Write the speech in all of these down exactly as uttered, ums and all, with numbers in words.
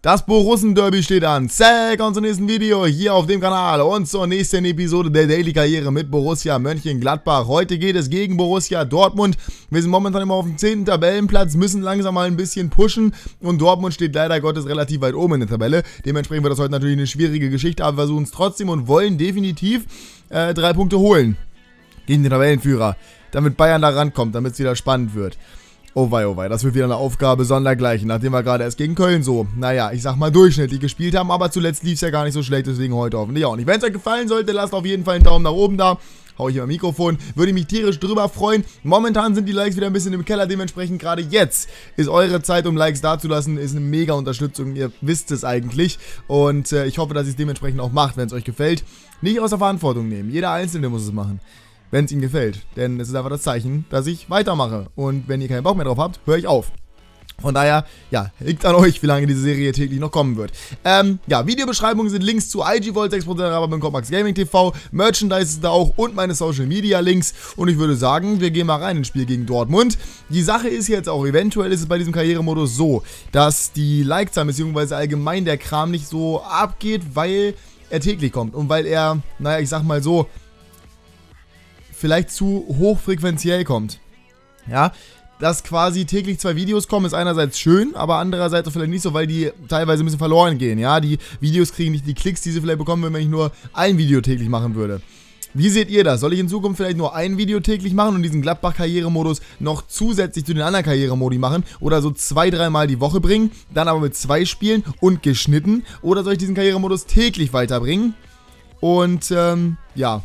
Das Borussen-Derby steht an. Zack, und zum nächsten Video hier auf dem Kanal und zur nächsten Episode der Daily Karriere mit Borussia Mönchengladbach. Heute geht es gegen Borussia Dortmund. Wir sind momentan immer auf dem zehnten Tabellenplatz, müssen langsam mal ein bisschen pushen und Dortmund steht leider Gottes relativ weit oben in der Tabelle. Dementsprechend wird das heute natürlich eine schwierige Geschichte, aber wir versuchen es trotzdem und wollen definitiv äh, drei Punkte holen gegen den Tabellenführer, damit Bayern da rankommt, damit es wieder spannend wird. Oh wei, oh wei, das wird wieder eine Aufgabe sondergleichen, nachdem wir gerade erst gegen Köln so, naja, ich sag mal durchschnittlich gespielt haben, aber zuletzt lief es ja gar nicht so schlecht, deswegen heute hoffentlich auch nicht. Wenn es euch gefallen sollte, lasst auf jeden Fall einen Daumen nach oben da, hau ich hier mein Mikrofon, würde mich tierisch drüber freuen. Momentan sind die Likes wieder ein bisschen im Keller, dementsprechend gerade jetzt ist eure Zeit, um Likes dazulassen, ist eine mega Unterstützung, ihr wisst es eigentlich und äh, ich hoffe, dass ihr es dementsprechend auch macht, wenn es euch gefällt. Nicht aus der Verantwortung nehmen, jeder Einzelne muss es machen. Wenn es ihm gefällt, denn es ist einfach das Zeichen, dass ich weitermache und wenn ihr keinen Bock mehr drauf habt, höre ich auf. Von daher, ja, liegt an euch, wie lange diese Serie täglich noch kommen wird. Ähm, ja, Videobeschreibungen sind Links zu I G Vault, sechs Prozent Rabatt beim Max Gaming T V, Merchandise ist da auch und meine Social Media Links und ich würde sagen, wir gehen mal rein ins Spiel gegen Dortmund. Die Sache ist jetzt auch, eventuell ist es bei diesem Karrieremodus so, dass die Like-Zahlen bzw. allgemein der Kram nicht so abgeht, weil er täglich kommt und weil er, naja, ich sag mal so, vielleicht zu hochfrequenziell kommt. Ja, dass quasi täglich zwei Videos kommen, ist einerseits schön, aber andererseits auch vielleicht nicht so, weil die teilweise ein bisschen verloren gehen. Ja, die Videos kriegen nicht die Klicks, die sie vielleicht bekommen würden, wenn ich nur ein Video täglich machen würde. Wie seht ihr das? Soll ich in Zukunft vielleicht nur ein Video täglich machen und diesen Gladbach-Karrieremodus noch zusätzlich zu den anderen Karrieremodi machen oder so zwei, dreimal die Woche bringen, dann aber mit zwei Spielen und geschnitten? Oder soll ich diesen Karrieremodus täglich weiterbringen und, ähm, ja,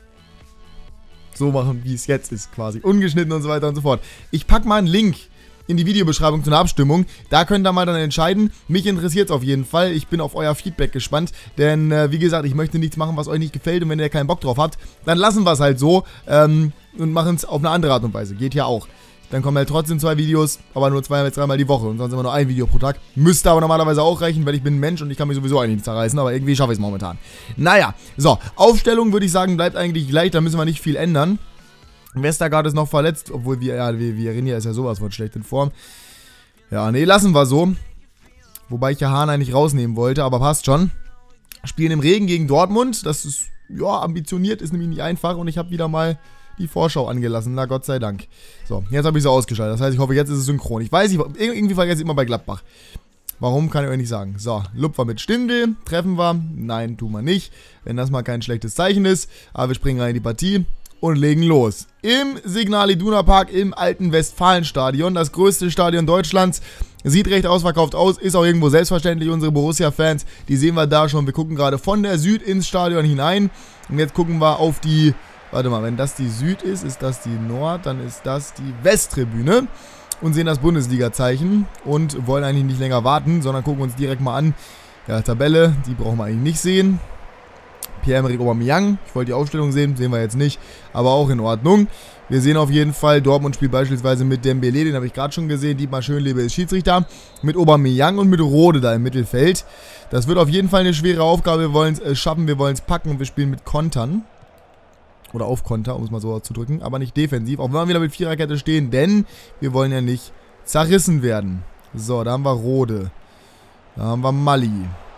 so machen, wie es jetzt ist, quasi. Ungeschnitten und so weiter und so fort. Ich packe mal einen Link in die Videobeschreibung zu einer Abstimmung. Da könnt ihr mal dann entscheiden. Mich interessiert es auf jeden Fall. Ich bin auf euer Feedback gespannt. Denn, äh, wie gesagt, ich möchte nichts machen, was euch nicht gefällt. Und wenn ihr keinen Bock drauf habt, dann lassen wir es halt so. Ähm, und machen es auf eine andere Art und Weise. Geht ja auch. Dann kommen halt trotzdem zwei Videos, aber nur zwei bis dreimal die Woche. Und sonst immer nur ein Video pro Tag. Müsste aber normalerweise auch reichen, weil ich bin ein Mensch und ich kann mich sowieso eigentlich nicht zerreißen. Aber irgendwie schaffe ich es momentan. Naja, so. Aufstellung würde ich sagen, bleibt eigentlich gleich. Da müssen wir nicht viel ändern. Westergaard ist noch verletzt, obwohl wir, ja, wir, wir Renier ist ja sowas von schlecht in Form. Ja, nee, lassen wir so. Wobei ich ja Hahn eigentlich rausnehmen wollte, aber passt schon. Spielen im Regen gegen Dortmund. Das ist, ja, ambitioniert, ist nämlich nicht einfach und ich habe wieder mal die Vorschau angelassen, na Gott sei Dank. So, jetzt habe ich sie ausgeschaltet. Das heißt, ich hoffe, jetzt ist es synchron. Ich weiß, ich, irgendwie vergesse ich immer bei Gladbach. Warum, kann ich euch nicht sagen. So, Lupfer mit Stindl. Treffen wir? Nein, tun wir nicht. Wenn das mal kein schlechtes Zeichen ist. Aber wir springen rein in die Partie und legen los. Im Signal Iduna Park im alten Westfalenstadion. Das größte Stadion Deutschlands. Sieht recht ausverkauft aus. Ist auch irgendwo selbstverständlich. Unsere Borussia-Fans, die sehen wir da schon. Wir gucken gerade von der Süd ins Stadion hinein. Und jetzt gucken wir auf die... Warte mal, wenn das die Süd ist, ist das die Nord, dann ist das die Westtribüne und sehen das Bundesliga-Zeichen und wollen eigentlich nicht länger warten, sondern gucken uns direkt mal an. Ja, Tabelle, die brauchen wir eigentlich nicht sehen. Pierre-Emerick Aubameyang, ich wollte die Aufstellung sehen, sehen wir jetzt nicht, aber auch in Ordnung. Wir sehen auf jeden Fall, Dortmund spielt beispielsweise mit Dembélé, den habe ich gerade schon gesehen, Dietmar Schönlebe ist Schiedsrichter, mit Aubameyang und mit Rode da im Mittelfeld. Das wird auf jeden Fall eine schwere Aufgabe, wir wollen es äh, schaffen, wir wollen es packen und wir spielen mit Kontern. Oder auf Konter, um es mal so auszudrücken, aber nicht defensiv, auch wenn wir wieder mit Viererkette stehen, denn wir wollen ja nicht zerrissen werden. So, da haben wir Rode. Da haben wir Mali.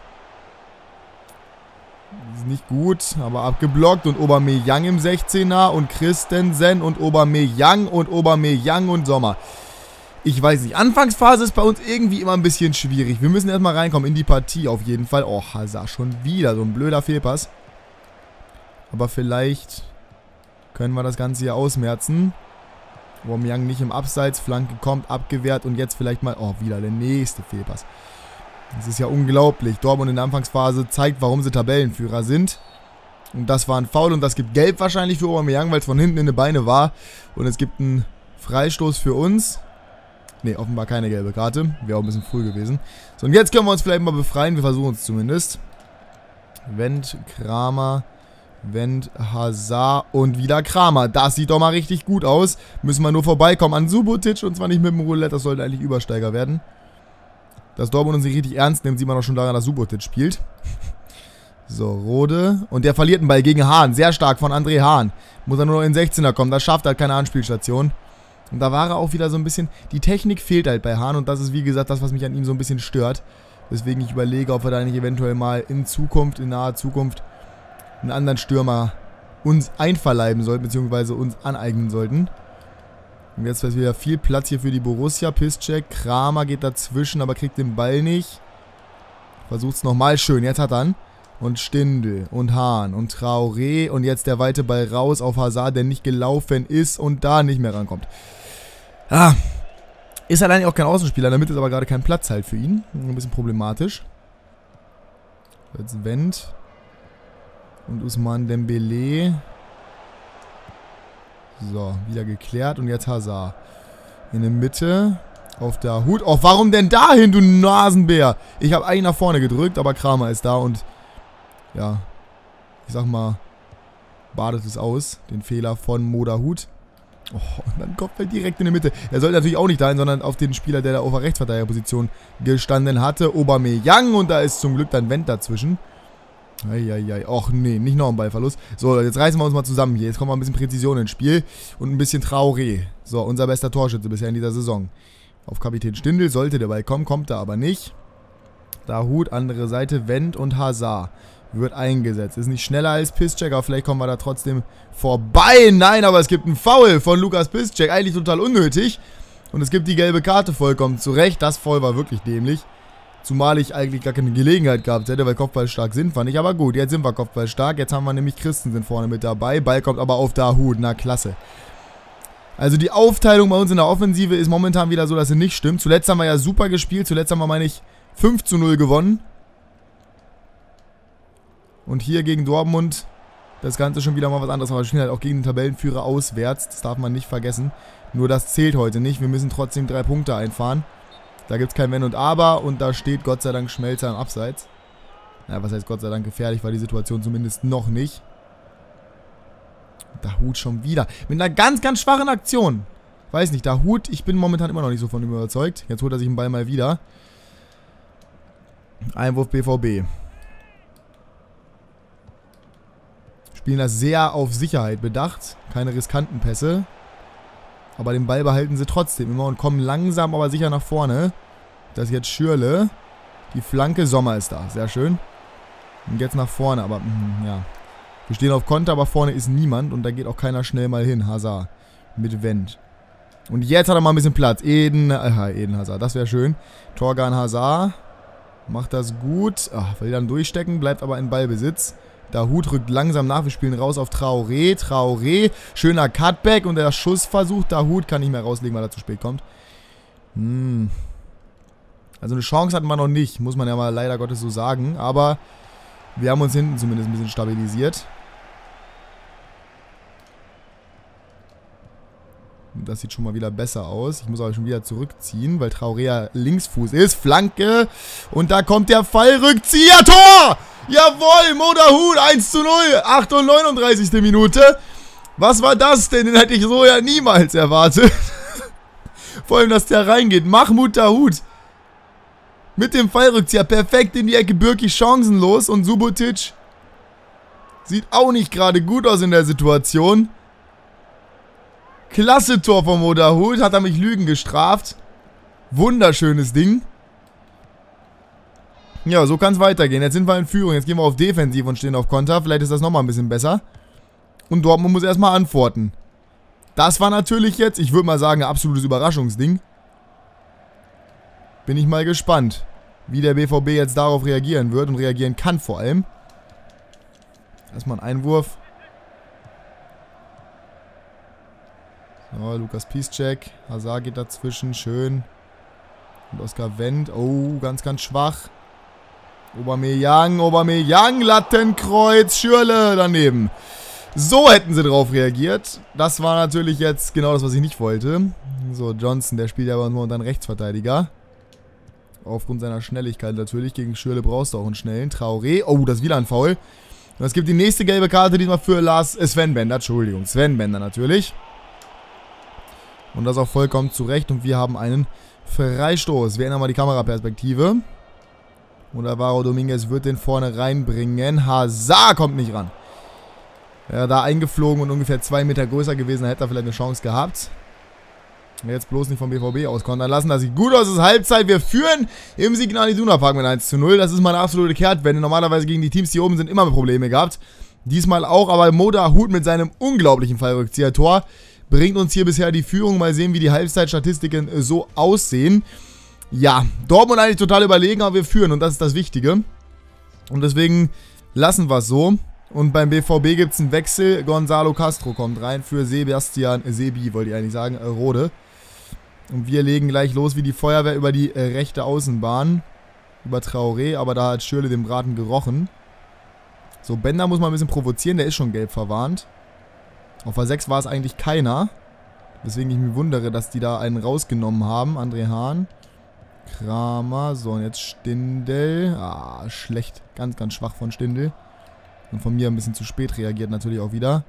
Ist nicht gut, aber abgeblockt und Aubameyang im sechzehner und Christensen und Aubameyang und Aubameyang und Sommer. Ich weiß nicht, Anfangsphase ist bei uns irgendwie immer ein bisschen schwierig. Wir müssen erstmal reinkommen in die Partie auf jeden Fall. Oh, Hazard, schon wieder so ein blöder Fehlpass. Aber vielleicht können wir das Ganze hier ausmerzen. Aubameyang nicht im Abseits, Flanke kommt, abgewehrt und jetzt vielleicht mal, oh, wieder der nächste Fehlpass. Das ist ja unglaublich. Dortmund in der Anfangsphase zeigt, warum sie Tabellenführer sind. Und das war ein Foul und das gibt Gelb wahrscheinlich für Aubameyang, weil es von hinten in die Beine war. Und es gibt einen Freistoß für uns. Ne, offenbar keine gelbe Karte. Wäre auch ein bisschen früh gewesen. So, und jetzt können wir uns vielleicht mal befreien. Wir versuchen es zumindest. Wendt, Kramer... Wendt, Hazard und wieder Kramer. Das sieht doch mal richtig gut aus. Müssen wir nur vorbeikommen an Subotic und zwar nicht mit dem Roulette. Das sollte eigentlich Übersteiger werden. Dass Dortmund uns nicht richtig ernst nimmt, sieht man doch schon daran, dass Subotic spielt. So, Rode. Und der verliert einen Ball gegen Hahn. Sehr stark von André Hahn. Muss er nur noch in den sechzehner kommen. Das schafft halt keine Anspielstation. Und da war er auch wieder so ein bisschen... Die Technik fehlt halt bei Hahn und das ist wie gesagt das, was mich an ihm so ein bisschen stört. Weswegen ich überlege, ob wir da nicht eventuell mal in Zukunft, in naher Zukunft, einen anderen Stürmer uns einverleiben sollten, beziehungsweise uns aneignen sollten. Und jetzt ist wieder viel Platz hier für die Borussia. Piszczek, Kramer geht dazwischen, aber kriegt den Ball nicht. Versucht es nochmal schön, jetzt hat er ihn. Und Stindl und Hahn und Traoré und jetzt der weite Ball raus auf Hazard, der nicht gelaufen ist und da nicht mehr rankommt. Ah, ist halt eigentlich auch kein Außenspieler, in der Mitte ist aber gerade kein Platz halt für ihn. Ein bisschen problematisch. Jetzt Wendt und Ousmane Dembélé. So, wieder geklärt und jetzt Hazard. In der Mitte auf der Hut. Oh, warum denn dahin, du Nasenbär? Ich habe eigentlich nach vorne gedrückt, aber Kramer ist da und ja, ich sag mal, badet es aus, den Fehler von Moderhut. Oh, und dann kommt er direkt in die Mitte. Er sollte natürlich auch nicht dahin, sondern auf den Spieler, der da auf der Rechtsverteidigerposition gestanden hatte. Aubameyang und da ist zum Glück dann Wendt dazwischen. Eieiei, och nee, nicht noch ein Ballverlust. So, jetzt reißen wir uns mal zusammen hier. Jetzt kommt mal ein bisschen Präzision ins Spiel und ein bisschen Traoré. So, unser bester Torschütze bisher in dieser Saison. Auf Kapitän Stindl sollte der Ball kommen, kommt er aber nicht. Da Hut, andere Seite, Wendt und Hazard. Wird eingesetzt. Ist nicht schneller als Piszczek, aber vielleicht kommen wir da trotzdem vorbei. Nein, aber es gibt einen Foul von Lukas Piszczek. Eigentlich total unnötig. Und es gibt die gelbe Karte vollkommen zurecht. Das Foul war wirklich dämlich. Zumal ich eigentlich gar keine Gelegenheit gehabt hätte, weil kopfballstark sind, fand ich. Aber gut, jetzt sind wir kopfballstark. Jetzt haben wir nämlich Christensen vorne mit dabei. Ball kommt aber auf Dahoud. Na, klasse. Also die Aufteilung bei uns in der Offensive ist momentan wieder so, dass sie nicht stimmt. Zuletzt haben wir ja super gespielt. Zuletzt haben wir, meine ich, fünf zu null gewonnen. Und hier gegen Dortmund das Ganze schon wieder mal was anderes. Aber wir spielen halt auch gegen den Tabellenführer auswärts. Das darf man nicht vergessen. Nur das zählt heute nicht. Wir müssen trotzdem drei Punkte einfahren. Da gibt es kein Wenn und Aber. Und da steht Gott sei Dank Schmelzer im Abseits. Ja, was heißt Gott sei Dank gefährlich? War die Situation zumindest noch nicht. Dahoud schon wieder. Mit einer ganz, ganz schwachen Aktion. Weiß nicht, Dahoud, ich bin momentan immer noch nicht so von ihm überzeugt. Jetzt holt er sich den Ball mal wieder. Einwurf B V B. Spielen das sehr auf Sicherheit bedacht. Keine riskanten Pässe. Aber den Ball behalten sie trotzdem immer und kommen langsam, aber sicher nach vorne. Das ist jetzt Schürrle. Die Flanke, Sommer ist da. Sehr schön. Und jetzt nach vorne, aber mh, ja. Wir stehen auf Konter, aber vorne ist niemand. Und da geht auch keiner schnell mal hin. Hazard. Mit Wendt. Und jetzt hat er mal ein bisschen Platz. Eden, äh, Eden Hazard. Das wäre schön. Torgan Hazard. Macht das gut. Ach, will dann durchstecken, bleibt aber in Ballbesitz. Dahoud rückt langsam nach. Wir spielen raus auf Traoré. Traoré. Schöner Cutback und der Schussversuch. Dahoud kann nicht mehr rauslegen, weil er zu spät kommt. Hm. Also eine Chance hatten wir noch nicht. Muss man ja mal leider Gottes so sagen. Aber wir haben uns hinten zumindest ein bisschen stabilisiert. Das sieht schon mal wieder besser aus. Ich muss aber schon wieder zurückziehen, weil Traoré ja Linksfuß ist. Flanke. Und da kommt der Fallrückzieher. Tor! Jawohl, Moderhut, eins zu null. achtundneununddreißigste Minute. Was war das denn? Den hätte ich so ja niemals erwartet. Vor allem, dass der reingeht. Mahmoud Dahoud. Mit dem Fallrückzieher. Perfekt in die Ecke. Bürki chancenlos. Und Subotic sieht auch nicht gerade gut aus in der Situation. Klasse Tor von Moderhut. Hat er mich Lügen gestraft. Wunderschönes Ding. Ja, so kann es weitergehen. Jetzt sind wir in Führung. Jetzt gehen wir auf Defensiv und stehen auf Konter. Vielleicht ist das nochmal ein bisschen besser. Und Dortmund muss erstmal antworten. Das war natürlich jetzt, ich würde mal sagen, ein absolutes Überraschungsding. Bin ich mal gespannt, wie der B V B jetzt darauf reagieren wird und reagieren kann vor allem. Erstmal ein Einwurf. So, Lukas Piszczek. Hazard geht dazwischen. Schön. Und Oskar Wendt. Oh, ganz, ganz schwach. Aubameyang, Aubameyang, Lattenkreuz, Schürrle daneben. So hätten sie drauf reagiert. Das war natürlich jetzt genau das, was ich nicht wollte. So, Johnson, der spielt ja aber nur dann Rechtsverteidiger. Aufgrund seiner Schnelligkeit natürlich. Gegen Schürrle brauchst du auch einen schnellen. Traoré. Oh, das ist wieder ein Foul. Und es gibt die nächste gelbe Karte, diesmal für Lars, äh, Sven Bender, Entschuldigung. Sven Bender natürlich. Und das auch vollkommen zurecht. Und wir haben einen Freistoß. Wir ändern mal die Kameraperspektive. Und Alvaro Dominguez wird den vorne reinbringen. Hazard kommt nicht ran. Wäre da eingeflogen und ungefähr zwei Meter größer gewesen, hätte er vielleicht eine Chance gehabt. Jetzt bloß nicht vom B V B auskontern lassen. Das sieht gut aus, es ist Halbzeit. Wir führen im Signal Iduna Park mit eins zu null. Das ist mal eine absolute Kehrtwende. Normalerweise gegen die Teams, die oben sind, immer Probleme gehabt. Diesmal auch, aber Moda Hut mit seinem unglaublichen Fallrückzieher-Tor bringt uns hier bisher die Führung. Mal sehen, wie die Halbzeitstatistiken so aussehen. Ja, Dortmund eigentlich total überlegen, aber wir führen und das ist das Wichtige. Und deswegen lassen wir es so. Und beim B V B gibt es einen Wechsel. Gonzalo Castro kommt rein für Sebastian, Sebi wollte ich eigentlich sagen, äh, Rode. Und wir legen gleich los wie die Feuerwehr über die äh, rechte Außenbahn. Über Traoré, aber da hat Schürrle den Braten gerochen. So, Bender muss man ein bisschen provozieren, der ist schon gelb verwarnt. Auf A sechs war es eigentlich keiner. Deswegen ich mich wundere, dass die da einen rausgenommen haben. André Hahn. Kramer. So, und jetzt Stindl. Ah, schlecht. Ganz, ganz schwach von Stindl. Und von mir ein bisschen zu spät reagiert natürlich auch wieder.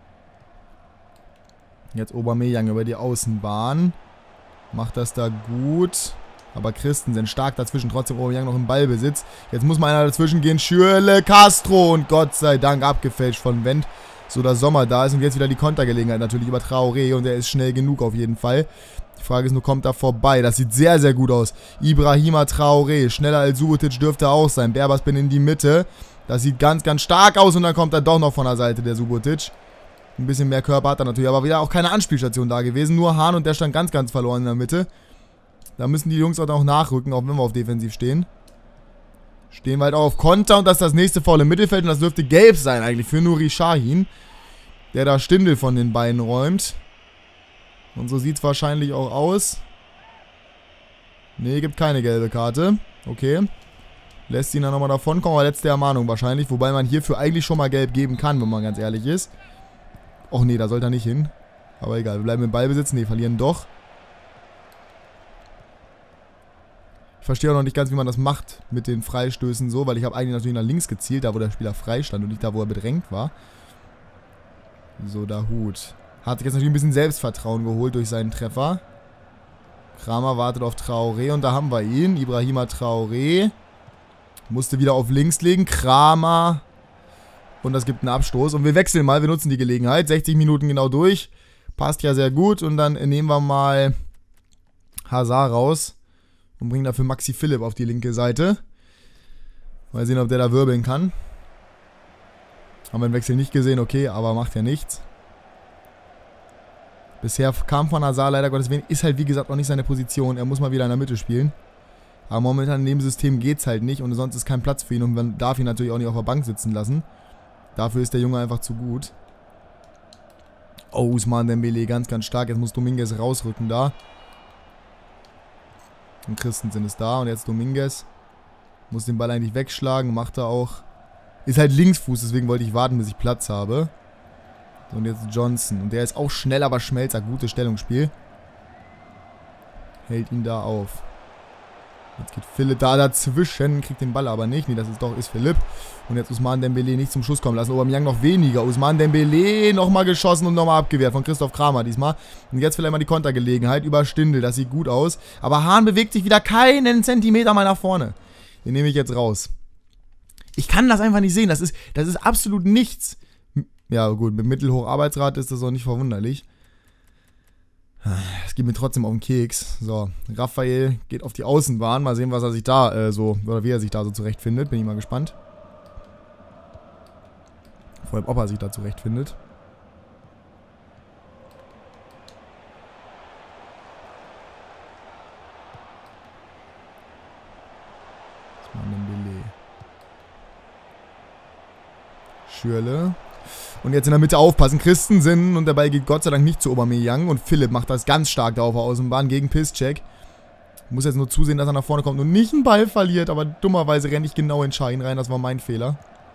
Jetzt Aubameyang über die Außenbahn. Macht das da gut. Aber Christensen stark dazwischen. Trotzdem Aubameyang noch im Ballbesitz. Jetzt muss mal einer dazwischen gehen. Schürrle, Castro. Und Gott sei Dank abgefälscht von Wendt. So dass Sommer da ist. Und jetzt wieder die Kontergelegenheit natürlich über Traoré. Und er ist schnell genug auf jeden Fall. Die Frage ist nur, kommt er vorbei? Das sieht sehr, sehr gut aus. Ibrahima Traoré. Schneller als Subotic dürfte er auch sein. Berbatov in die Mitte. Das sieht ganz, ganz stark aus. Und dann kommt er doch noch von der Seite, der Subotic. Ein bisschen mehr Körper hat er natürlich, aber wieder auch keine Anspielstation da gewesen. Nur Hahn und der stand ganz, ganz verloren in der Mitte. Da müssen die Jungs auch noch nachrücken, auch wenn wir auf Defensiv stehen. Stehen wir halt auch auf Konter und das ist das nächste Foul im Mittelfeld. Und das dürfte gelb sein eigentlich für Nuri Sahin, der da Stindl von den Beinen räumt. Und so sieht es wahrscheinlich auch aus. Ne, gibt keine gelbe Karte. Okay. Lässt ihn dann nochmal davon kommen, aber letzte Ermahnung wahrscheinlich. Wobei man hierfür eigentlich schon mal gelb geben kann, wenn man ganz ehrlich ist. Och nee, da sollte er nicht hin. Aber egal, wir bleiben im Ballbesitz. Ne, verlieren doch. Ich verstehe auch noch nicht ganz, wie man das macht mit den Freistößen so, weil ich habe eigentlich natürlich nach links gezielt, da wo der Spieler frei stand und nicht da, wo er bedrängt war. So, da Hut. Hat sich jetzt natürlich ein bisschen Selbstvertrauen geholt durch seinen Treffer. Kramer wartet auf Traoré und da haben wir ihn. Ibrahima Traoré. Musste wieder auf links legen. Kramer. Und das gibt einen Abstoß. Und wir wechseln mal. Wir nutzen die Gelegenheit. sechzig Minuten genau durch. Passt ja sehr gut. Und dann nehmen wir mal Hazard raus. Und bringen dafür Maxi Philipp auf die linke Seite. Mal sehen, ob der da wirbeln kann. Haben wir den Wechsel nicht gesehen. Okay, aber macht ja nichts. Bisher kam von Hazard leider Gottes wenig. Ist halt wie gesagt auch nicht seine Position. Er muss mal wieder in der Mitte spielen. Aber momentan in dem System geht es halt nicht. Und sonst ist kein Platz für ihn. Und man darf ihn natürlich auch nicht auf der Bank sitzen lassen. Dafür ist der Junge einfach zu gut. Oh, Ousmane Dembélé ganz, ganz stark. Jetzt muss Dominguez rausrücken da. Und Christensen ist da. Und jetzt Dominguez. Muss den Ball eigentlich wegschlagen. Macht er auch. Ist halt Linksfuß. Deswegen wollte ich warten, bis ich Platz habe. Und jetzt Johnson. Und der ist auch schnell, aber Schmelzer. Gutes Stellungsspiel. Hält ihn da auf. Jetzt geht Philipp da dazwischen, kriegt den Ball aber nicht. Nee, das ist doch, ist Philipp. Und jetzt Ousmane Dembélé nicht zum Schuss kommen lassen. Aubameyang noch weniger. Ousmane Dembélé nochmal geschossen und nochmal abgewehrt von Christoph Kramer diesmal. Und jetzt vielleicht mal die Kontergelegenheit über Stindl. Das sieht gut aus. Aber Hahn bewegt sich wieder keinen Zentimeter mal nach vorne. Den nehme ich jetzt raus. Ich kann das einfach nicht sehen. Das ist, das ist absolut nichts. Ja gut, mit Mittelhocharbeitsrate ist das auch nicht verwunderlich. Es geht mir trotzdem auf den Keks. So, Raphael geht auf die Außenbahn. Mal sehen, was er sich da äh, so, oder wie er sich da so zurechtfindet. Bin ich mal gespannt. Vor allem, ob er sich da zurechtfindet. Schürrle. Und jetzt in der Mitte aufpassen. Christensen. Und der Ball geht Gott sei Dank nicht zu Aubameyang. Und Philipp macht das ganz stark da auf der Außenbahn gegen Piszczek. Muss jetzt nur zusehen, dass er nach vorne kommt und nicht einen Ball verliert. Aber dummerweise renne ich genau in Sahin rein. Das war mein Fehler.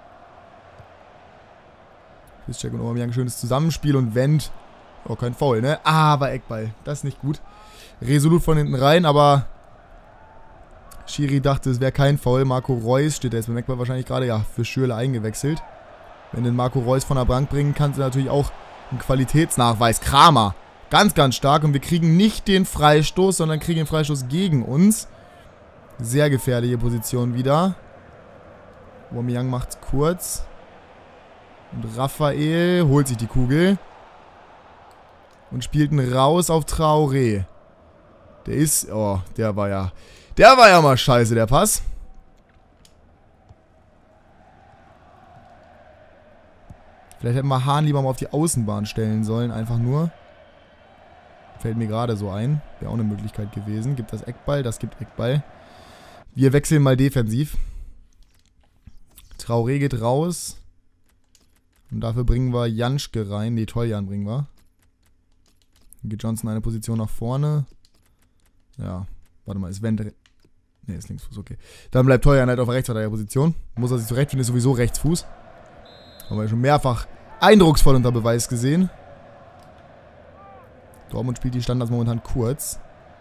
Piszczek und Aubameyang, schönes Zusammenspiel. Und Wendt. Oh, kein Foul, ne? Ah, aber Eckball. Das ist nicht gut. Resolut von hinten rein, aber Schiri dachte, es wäre kein Foul. Marco Reus steht da jetzt beim Eckball wahrscheinlich gerade, ja, für Schürrle eingewechselt. Wenn den Marco Reus von der Bank bringen kann, sie natürlich auch einen Qualitätsnachweis. Kramer, ganz, ganz stark. Und wir kriegen nicht den Freistoß, sondern kriegen den Freistoß gegen uns. Sehr gefährliche Position wieder. Aubameyang macht es kurz. Und Raphael holt sich die Kugel. Und spielt ihn raus auf Traoré. Der ist... Oh, der war ja... Der war ja mal scheiße, der Pass. Vielleicht hätten wir Hahn lieber mal auf die Außenbahn stellen sollen. Einfach nur. Fällt mir gerade so ein. Wäre auch eine Möglichkeit gewesen. Gibt das Eckball? Das gibt Eckball. Wir wechseln mal defensiv. Traoré geht raus. Und dafür bringen wir Janschke rein. Ne, Toljan bringen wir. Dann geht Johnson eine Position nach vorne. Ja. Warte mal, ist Wendt... Ne, ist Linksfuß, okay. Dann bleibt Toljan halt auf der Rechtsverteidigerposition. Muss er sich zurechtfinden, ist sowieso Rechtsfuß. Haben wir schon mehrfach eindrucksvoll unter Beweis gesehen. Dortmund spielt die Standards momentan kurz.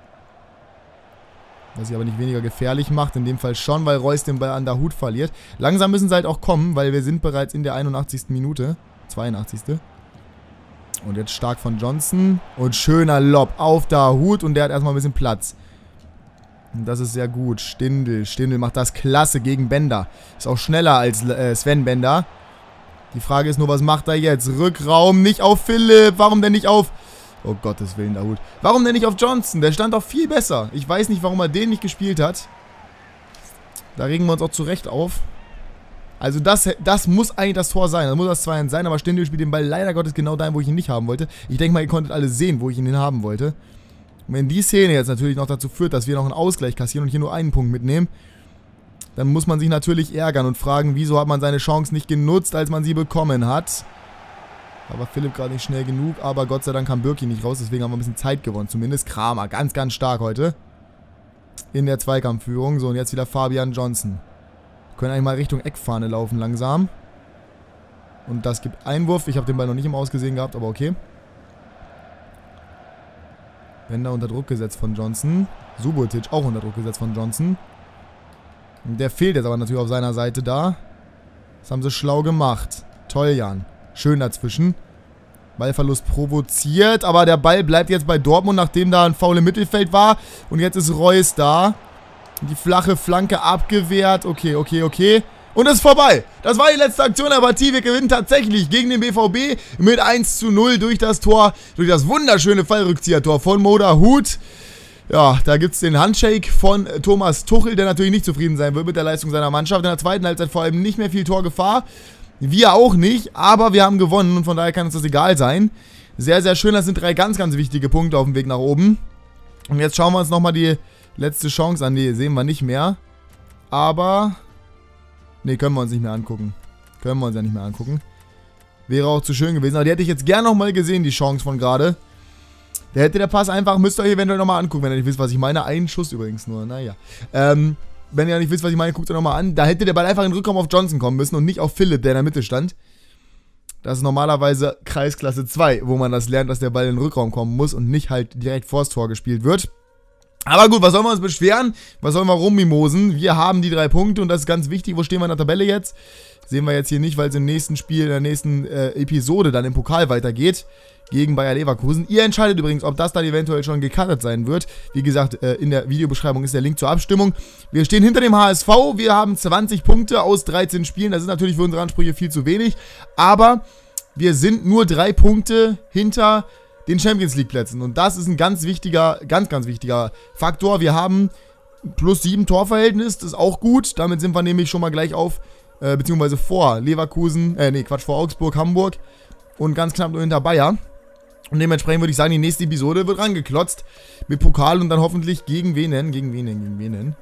Was sie aber nicht weniger gefährlich macht. In dem Fall schon, weil Reus den Ball an der Hut verliert. Langsam müssen sie halt auch kommen, weil wir sind bereits in der einundachtzigsten Minute. zweiundachtzigsten Und jetzt stark von Johnson. Und schöner Lob auf der Hut. Und der hat erstmal ein bisschen Platz. Und das ist sehr gut. Stindl. Stindl macht das klasse gegen Bender. Ist auch schneller als äh, Sven Bender. Die Frage ist nur, was macht er jetzt? Rückraum, nicht auf Philipp. Warum denn nicht auf... Oh Gottes Willen, der Hut. Warum denn nicht auf Johnson? Der stand doch viel besser. Ich weiß nicht, warum er den nicht gespielt hat. Da regen wir uns auch zurecht auf. Also das, das muss eigentlich das Tor sein. Das muss das zwei eins sein, aber Stindl spielt den Ball leider Gottes genau dahin, wo ich ihn nicht haben wollte. Ich denke mal, ihr konntet alle sehen, wo ich ihn haben wollte. Und wenn die Szene jetzt natürlich noch dazu führt, dass wir noch einen Ausgleich kassieren und hier nur einen Punkt mitnehmen, dann muss man sich natürlich ärgern und fragen, wieso hat man seine Chance nicht genutzt, als man sie bekommen hat. Aber Philipp gerade nicht schnell genug, aber Gott sei Dank kam Birki nicht raus, deswegen haben wir ein bisschen Zeit gewonnen. Zumindest Kramer, ganz, ganz stark heute. In der Zweikampfführung. So, und jetzt wieder Fabian Johnson. Wir können eigentlich mal Richtung Eckfahne laufen langsam. Und das gibt Einwurf. Ich habe den Ball noch nicht im Ausgesehen gehabt, aber okay. Bender unter Druck gesetzt von Johnson. Subotic auch unter Druck gesetzt von Johnson. Und der fehlt jetzt aber natürlich auf seiner Seite da. Das haben sie schlau gemacht. Toljan. Schön dazwischen. Ballverlust provoziert, aber der Ball bleibt jetzt bei Dortmund, nachdem da ein Foul im Mittelfeld war. Und jetzt ist Reus da. Die flache Flanke abgewehrt. Okay, okay, okay. Und es ist vorbei. Das war die letzte Aktion der Partie. Wir gewinnen tatsächlich gegen den B V B mit eins zu null durch das Tor, durch das wunderschöne Fallrückzieher-Tor von Moda Hut. Ja, da gibt es den Handshake von Thomas Tuchel, der natürlich nicht zufrieden sein wird mit der Leistung seiner Mannschaft. In der zweiten Halbzeit vor allem nicht mehr viel Torgefahr. Wir auch nicht, aber wir haben gewonnen und von daher kann uns das egal sein. Sehr, sehr schön. Das sind drei ganz, ganz wichtige Punkte auf dem Weg nach oben. Und jetzt schauen wir uns nochmal die letzte Chance an. Die sehen wir nicht mehr. Aber... Ne, können wir uns nicht mehr angucken. Können wir uns ja nicht mehr angucken. Wäre auch zu schön gewesen. Aber die hätte ich jetzt gerne nochmal gesehen, die Chance von gerade. Der hätte der Pass einfach, müsst ihr euch eventuell nochmal angucken, wenn ihr nicht wisst, was ich meine. Ein Schuss übrigens nur, naja. Ähm... Wenn ihr nicht wisst, was ich meine, guckt euch nochmal an. Da hätte der Ball einfach in den Rückraum auf Johnson kommen müssen und nicht auf Philipp, der in der Mitte stand. Das ist normalerweise Kreisklasse zwei, wo man das lernt, dass der Ball in den Rückraum kommen muss und nicht halt direkt vors Tor gespielt wird. Aber gut, was sollen wir uns beschweren? Was sollen wir rummimosen? Wir haben die drei Punkte und das ist ganz wichtig. Wo stehen wir in der Tabelle jetzt? Sehen wir jetzt hier nicht, weil es im nächsten Spiel, in der nächsten äh, Episode dann im Pokal weitergeht. Gegen Bayer Leverkusen. Ihr entscheidet übrigens, ob das dann eventuell schon gecuttet sein wird. Wie gesagt, äh, in der Videobeschreibung ist der Link zur Abstimmung. Wir stehen hinter dem H S V. Wir haben zwanzig Punkte aus dreizehn Spielen. Das ist natürlich für unsere Ansprüche viel zu wenig. Aber wir sind nur drei Punkte hinter den Champions League Plätzen. Und das ist ein ganz wichtiger, ganz, ganz wichtiger Faktor. Wir haben plus sieben Torverhältnis. Das ist auch gut. Damit sind wir nämlich schon mal gleich auf, äh, beziehungsweise vor Leverkusen, äh, nee, Quatsch, vor Augsburg, Hamburg und ganz knapp nur hinter Bayer. Und dementsprechend würde ich sagen, die nächste Episode wird rangeklotzt mit Pokal und dann hoffentlich gegen wen denn? Gegen wen denn? Gegen wen denn?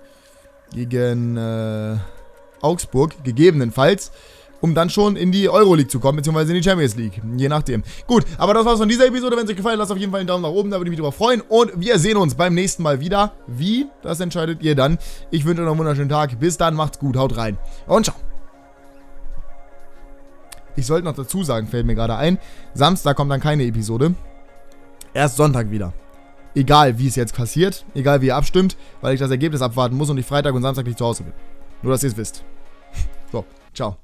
Gegen äh, Augsburg, gegebenenfalls, um dann schon in die Euroleague zu kommen, beziehungsweise in die Champions League, je nachdem. Gut, aber das war's von dieser Episode. Wenn es euch gefallen hat, lasst auf jeden Fall einen Daumen nach oben, da würde ich mich drüber freuen. Und wir sehen uns beim nächsten Mal wieder. Wie? Das entscheidet ihr dann. Ich wünsche euch noch einen wunderschönen Tag. Bis dann, macht's gut, haut rein und ciao. Ich sollte noch dazu sagen, fällt mir gerade ein, Samstag kommt dann keine Episode. Erst Sonntag wieder. Egal, wie es jetzt passiert, egal wie ihr abstimmt, weil ich das Ergebnis abwarten muss und ich Freitag und Samstag nicht zu Hause bin. Nur, dass ihr es wisst. So, ciao.